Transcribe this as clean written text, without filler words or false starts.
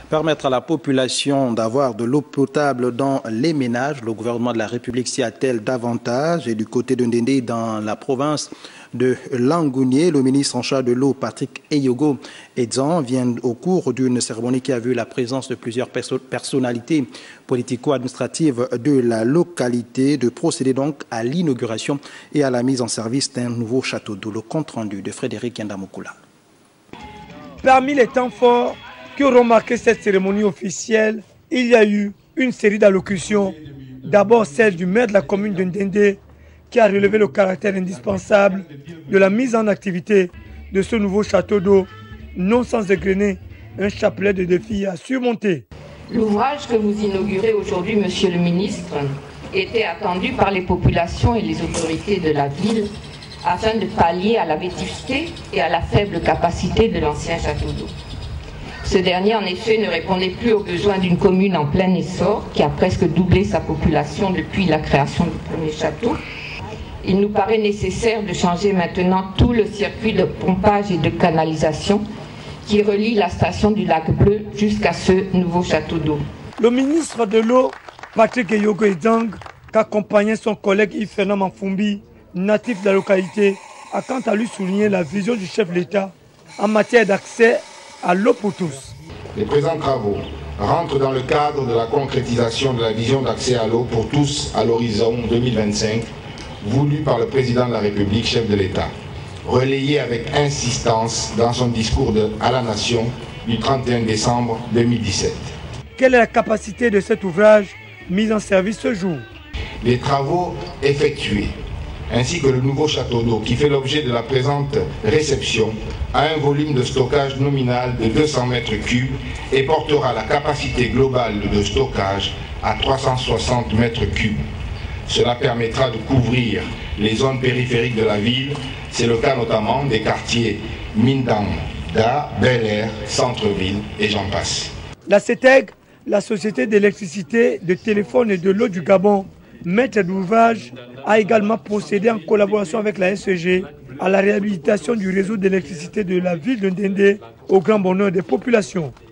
Permettre à la population d'avoir de l'eau potable dans les ménages. Le gouvernement de la République s'y attelle davantage. Et du côté de Ndendé, dans la province de Langounié, le ministre en charge de l'eau, Patrick Eyogo Edzan, vient au cours d'une cérémonie qui a vu la présence de plusieurs personnalités politico-administratives de la localité de procéder donc à l'inauguration et à la mise en service d'un nouveau château d'eau. Le compte rendu de Frédéric Ndamukula. Parmi les temps forts qui ont remarqué cette cérémonie officielle, il y a eu une série d'allocutions. D'abord celle du maire de la commune de Ndendé, qui a relevé le caractère indispensable de la mise en activité de ce nouveau château d'eau, non sans égrener un chapelet de défis à surmonter. L'ouvrage que vous inaugurez aujourd'hui, monsieur le ministre, était attendu par les populations et les autorités de la ville afin de pallier à la vétusté et à la faible capacité de l'ancien château d'eau. Ce dernier, en effet, ne répondait plus aux besoins d'une commune en plein essor qui a presque doublé sa population depuis la création du premier château. Il nous paraît nécessaire de changer maintenant tout le circuit de pompage et de canalisation qui relie la station du Lac Bleu jusqu'à ce nouveau château d'eau. Le ministre de l'eau, Patrick Eyogo Edzan, qu'accompagnait son collègue Yves-Fernand Manfumbi, natif de la localité, a quant à lui souligné la vision du chef de l'État en matière d'accès à l'eau pour tous. Les présents travaux rentrent dans le cadre de la concrétisation de la vision d'accès à l'eau pour tous à l'horizon 2025, voulue par le président de la République, chef de l'État, relayé avec insistance dans son discours à la nation du 31 décembre 2017. Quelle est la capacité de cet ouvrage mis en service ce jour? Les travaux effectués, ainsi que le nouveau château d'eau qui fait l'objet de la présente réception, a un volume de stockage nominal de 200 mètres cubes et portera la capacité globale de stockage à 360 mètres cubes. Cela permettra de couvrir les zones périphériques de la ville. C'est le cas notamment des quartiers Mindang, Da, Bel Air, Centre-Ville et j'en passe. La CETEG, la Société d'électricité, de téléphone et de l'eau du Gabon, maître d'ouvrage, a également procédé en collaboration avec la SEG à la réhabilitation du réseau d'électricité de la ville de Ndendé au grand bonheur des populations.